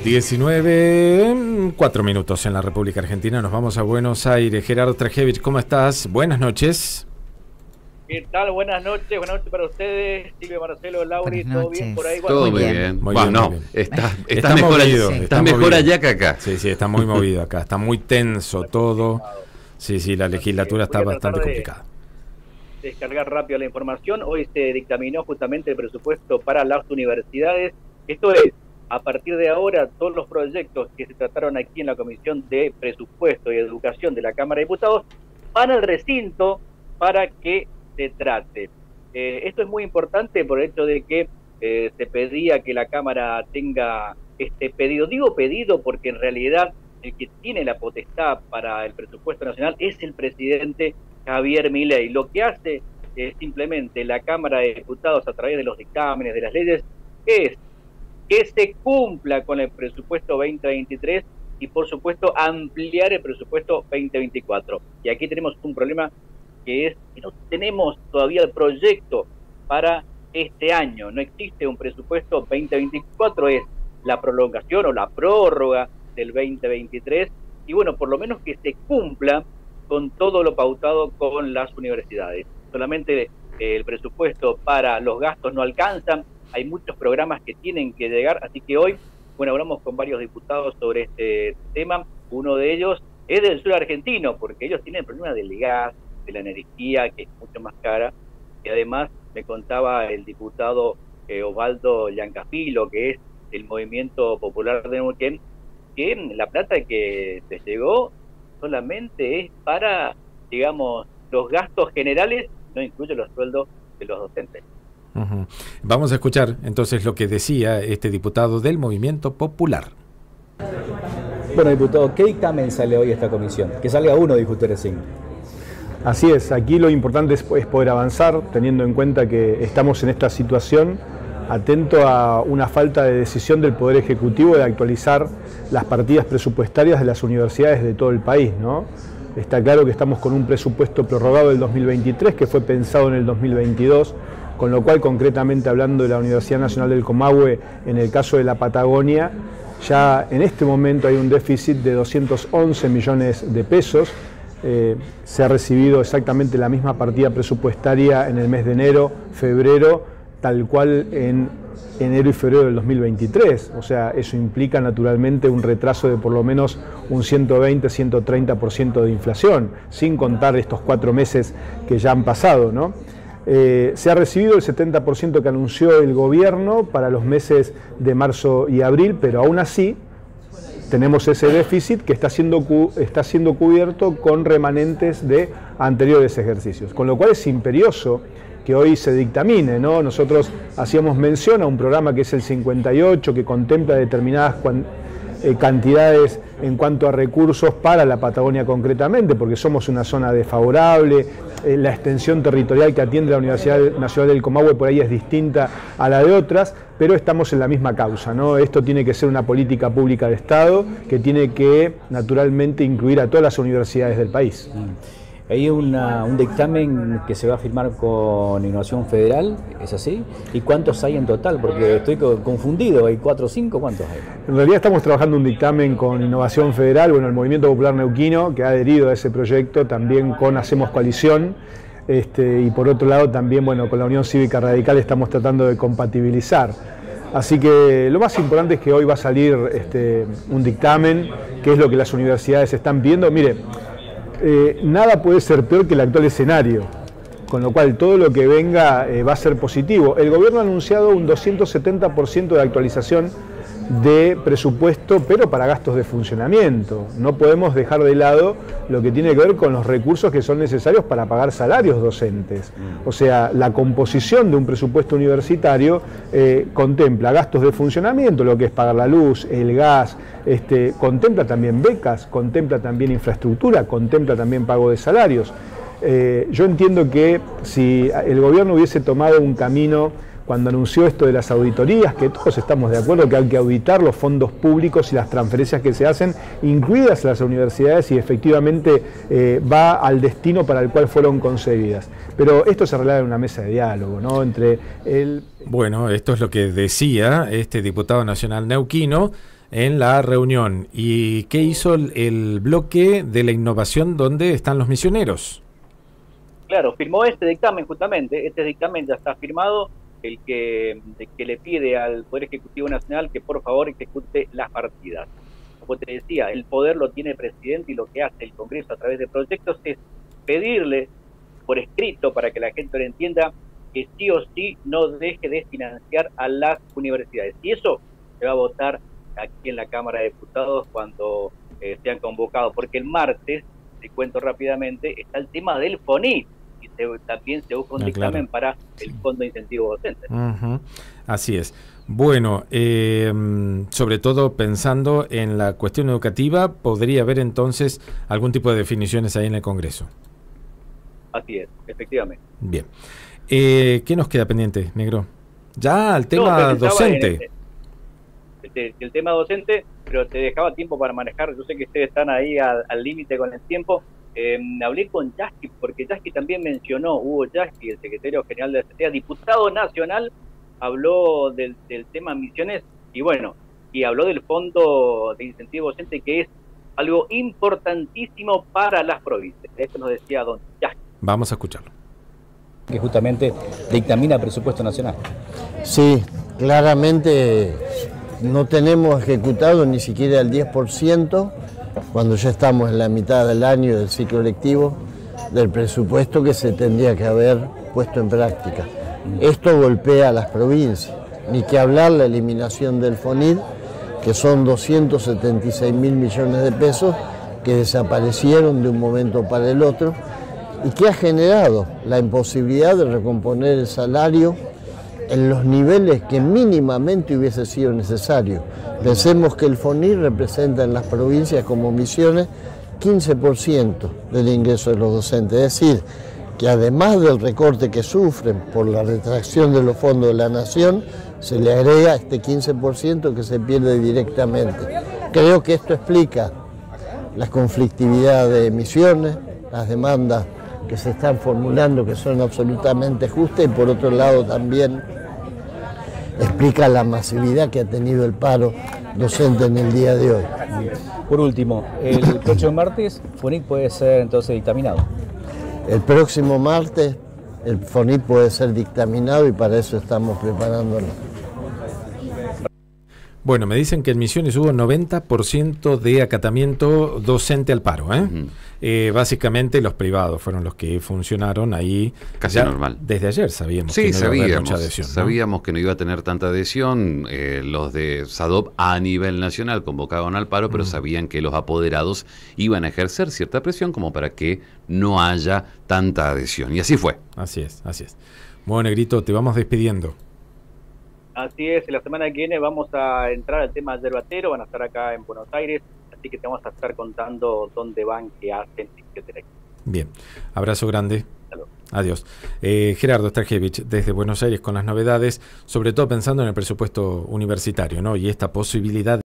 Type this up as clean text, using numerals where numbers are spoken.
19, 4 minutos en la República Argentina. Nos vamos a Buenos Aires. Gerardo Trejevich, ¿cómo estás? Buenas noches. ¿Qué tal? Buenas noches para ustedes. Silvia, Marcelo, Lauri, ¿todo bien por ahí? Todo muy bien. Bueno, está mejor, movido, está mejor allá que acá. Sí, está muy movido acá. Está muy tenso todo. Sí, la legislatura está bastante complicada. Descargar rápido la información. Hoy se dictaminó justamente el presupuesto para las universidades. Esto es, a partir de ahora, todos los proyectos que se trataron aquí en la Comisión de Presupuesto y Educación de la Cámara de Diputados van al recinto para que se trate. Esto es muy importante por el hecho de que se pedía que la Cámara tenga este pedido. Digo pedido porque en realidad el que tiene la potestad para el presupuesto nacional es el presidente Javier Milei. Lo que hace simplemente la Cámara de Diputados a través de los dictámenes, de las leyes, es que se cumpla con el presupuesto 2023 y por supuesto ampliar el presupuesto 2024. Y aquí tenemos un problema que es que no tenemos todavía el proyecto para este año. No existe un presupuesto 2024, es la prolongación o la prórroga del 2023 y bueno, por lo menos que se cumpla con todo lo pautado con las universidades. Solamente el presupuesto para los gastos no alcanza, hay muchos programas que tienen que llegar, así que hoy, bueno, hablamos con varios diputados sobre este tema. Uno de ellos es del sur argentino, porque ellos tienen el problema del gas, de la energía, que es mucho más cara, y además me contaba el diputado Osvaldo Yancafilo, que es el Movimiento Popular de Neuquén, que la plata que les llegó solamente es para, digamos, los gastos generales, no incluye los sueldos de los docentes. Vamos a escuchar entonces lo que decía este diputado del Movimiento Popular. Bueno, diputado, ¿qué dictamen sale hoy a esta comisión? Que salga uno, dijo usted recién. Así es, aquí lo importante es poder avanzar, teniendo en cuenta que estamos en esta situación, atento a una falta de decisión del Poder Ejecutivo de actualizar las partidas presupuestarias de las universidades de todo el país, ¿no? Está claro que estamos con un presupuesto prorrogado del 2023 que fue pensado en el 2022, con lo cual, concretamente hablando de la Universidad Nacional del Comahue, en el caso de la Patagonia, ya en este momento hay un déficit de 211 millones de pesos. Se ha recibido exactamente la misma partida presupuestaria en el mes de enero, febrero, tal cual en enero y febrero del 2023. O sea, eso implica naturalmente un retraso de por lo menos un 120-130% de inflación, sin contar estos 4 meses que ya han pasado, ¿no? Se ha recibido el 70% que anunció el gobierno para los meses de marzo y abril, pero aún así tenemos ese déficit que está siendo cubierto con remanentes de anteriores ejercicios, con lo cual es imperioso que hoy se dictamine, ¿no? Nosotros hacíamos mención a un programa que es el 58, que contempla determinadas cantidades en cuanto a recursos para la Patagonia concretamente, porque somos una zona desfavorable, la extensión territorial que atiende la Universidad Nacional del Comahue por ahí es distinta a la de otras, pero estamos en la misma causa, ¿no? Esto tiene que ser una política pública de Estado que tiene que naturalmente incluir a todas las universidades del país. Hay un dictamen que se va a firmar con Innovación Federal, ¿es así? ¿Y cuántos hay en total? Porque estoy confundido, ¿hay 4 o 5? ¿Cuántos hay? En realidad estamos trabajando un dictamen con Innovación Federal, bueno, el Movimiento Popular Neuquino, que ha adherido a ese proyecto, también con Hacemos Coalición, y por otro lado también, bueno, con la Unión Cívica Radical estamos tratando de compatibilizar. Así que lo más importante es que hoy va a salir un dictamen, que es lo que las universidades están pidiendo. Mire, nada puede ser peor que el actual escenario, con lo cual todo lo que venga va a ser positivo. El gobierno ha anunciado un 270% de actualización de presupuesto, pero para gastos de funcionamiento. No podemos dejar de lado lo que tiene que ver con los recursos que son necesarios para pagar salarios docentes. O sea, la composición de un presupuesto universitario contempla gastos de funcionamiento, lo que es pagar la luz, el gas, contempla también becas, contempla también infraestructura, contempla también pago de salarios. Yo entiendo que si el gobierno hubiese tomado un camino cuando anunció esto de las auditorías, que todos estamos de acuerdo que hay que auditar los fondos públicos y las transferencias que se hacen, incluidas las universidades, y efectivamente va al destino para el cual fueron concebidas. Pero esto se arregla en una mesa de diálogo, ¿no? Entre el... Bueno, esto es lo que decía este diputado nacional neuquino. en la reunión. ¿Y qué hizo el bloque de la innovación donde están los misioneros? Claro, firmó este dictamen justamente, este dictamen ya está firmado, el que le pide al Poder Ejecutivo Nacional que por favor ejecute las partidas. Como te decía, el poder lo tiene el presidente y lo que hace el Congreso a través de proyectos es pedirle por escrito para que la gente lo entienda que sí o sí no deje de financiar a las universidades. Y eso se va a votar aquí en la Cámara de Diputados cuando sean convocados, porque el martes, te cuento rápidamente, está el tema del FONIT, y también se busca un dictamen para el Fondo de Incentivo Docente. Así es. Bueno, sobre todo pensando en la cuestión educativa, ¿podría haber entonces algún tipo de definiciones ahí en el Congreso? Así es, efectivamente. Bien. ¿Qué nos queda pendiente, Negro? Ya el tema docente. El tema docente, pero te dejaba tiempo para manejar. Yo sé que ustedes están ahí al límite con el tiempo. Hablé con Yasky, porque Yasky también mencionó, Hugo Yasky, el secretario general de la CTA, diputado nacional, habló del tema misiones y bueno, y habló del fondo de incentivo docente, que es algo importantísimo para las provincias. Esto nos decía don Yasky. Vamos a escucharlo. Que justamente dictamina presupuesto nacional. Sí, claramente no tenemos ejecutado ni siquiera el 10%, cuando ya estamos en la mitad del año del ciclo lectivo, del presupuesto que se tendría que haber puesto en práctica. Esto golpea a las provincias, ni que hablar la eliminación del FONID, que son 276.000 millones de pesos que desaparecieron de un momento para el otro y que ha generado la imposibilidad de recomponer el salario en los niveles que mínimamente hubiese sido necesario. Pensemos que el FONID representa en las provincias como Misiones 15% del ingreso de los docentes, es decir, que además del recorte que sufren por la retracción de los fondos de la Nación, se le agrega este 15% que se pierde directamente. Creo que esto explica la conflictividad de Misiones, las demandas que se están formulando que son absolutamente justas y por otro lado también explica la masividad que ha tenido el paro docente en el día de hoy. Por último, el próximo martes FONIT puede ser entonces dictaminado. El próximo martes el FONIT puede ser dictaminado y para eso estamos preparándonos. Bueno, me dicen que en Misiones hubo 90% de acatamiento docente al paro, básicamente los privados fueron los que funcionaron ahí. Casi normal. Desde ayer sabíamos sí, que no iba a haber sabíamos, mucha adhesión, ¿no? Sabíamos que no iba a tener tanta adhesión. Los de SADOP a nivel nacional convocaban al paro, pero sabían que los apoderados iban a ejercer cierta presión como para que no haya tanta adhesión. Y así fue. Así es, así es. Bueno, Negrito, te vamos despidiendo. Así es, la semana que viene vamos a entrar al tema yerbatero, van a estar acá en Buenos Aires, así que te vamos a estar contando dónde van, qué hacen, etcétera. Bien, abrazo grande. Salud. Adiós. Gerardo Strajevich, desde Buenos Aires con las novedades, sobre todo pensando en el presupuesto universitario, ¿no? Y esta posibilidad